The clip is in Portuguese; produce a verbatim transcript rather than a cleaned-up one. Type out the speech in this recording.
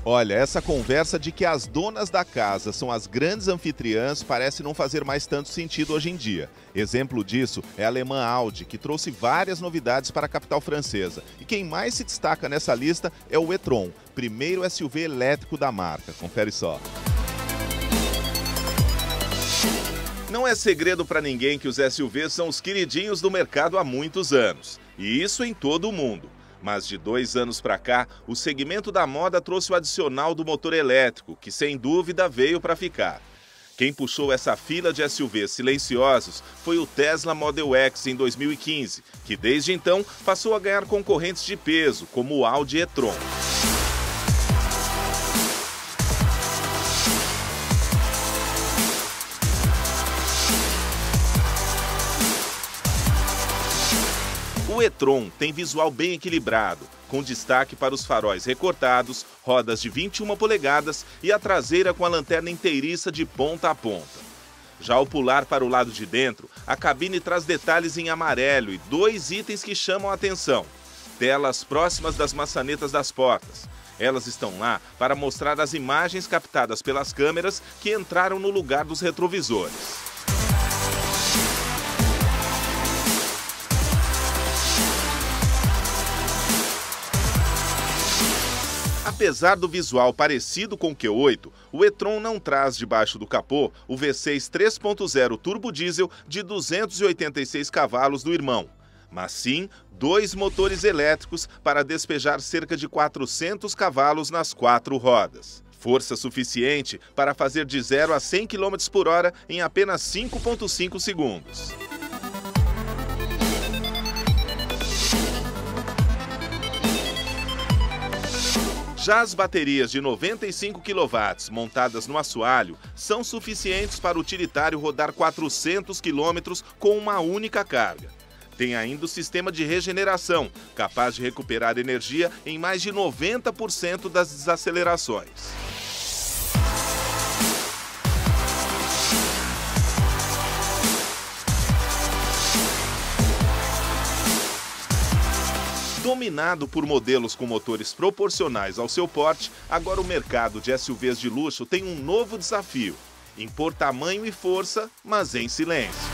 Olha, essa conversa de que as donas da casa são as grandes anfitriãs parece não fazer mais tanto sentido hoje em dia. Exemplo disso é a alemã Audi, que trouxe várias novidades para a capital francesa. E quem mais se destaca nessa lista é o e-tron, primeiro S U V elétrico da marca. Confere só. Não é segredo para ninguém que os S U Vs são os queridinhos do mercado há muitos anos. E isso em todo o mundo. Mas de dois anos para cá, o segmento da moda trouxe o adicional do motor elétrico, que sem dúvida veio para ficar. Quem puxou essa fila de S U Vs silenciosos foi o Tesla Model X em dois mil e quinze, que desde então passou a ganhar concorrentes de peso, como o Audi e-tron. O e-tron tem visual bem equilibrado, com destaque para os faróis recortados, rodas de vinte e uma polegadas e a traseira com a lanterna inteiriça de ponta a ponta. Já ao pular para o lado de dentro, a cabine traz detalhes em amarelo e dois itens que chamam a atenção: telas próximas das maçanetas das portas. Elas estão lá para mostrar as imagens captadas pelas câmeras que entraram no lugar dos retrovisores. Apesar do visual parecido com o Q oito, o e-tron não traz debaixo do capô o V seis três ponto zero turbo diesel de duzentos e oitenta e seis cavalos do irmão, mas sim dois motores elétricos para despejar cerca de quatrocentos cavalos nas quatro rodas. Força suficiente para fazer de zero a cem quilômetros por hora em apenas cinco vírgula cinco segundos. Já as baterias de noventa e cinco quilowatts montadas no assoalho são suficientes para o utilitário rodar quatrocentos quilômetros com uma única carga. Tem ainda o sistema de regeneração, capaz de recuperar energia em mais de noventa por cento das desacelerações. Dominado por modelos com motores proporcionais ao seu porte, agora o mercado de S U Vs de luxo tem um novo desafio: impor tamanho e força, mas em silêncio.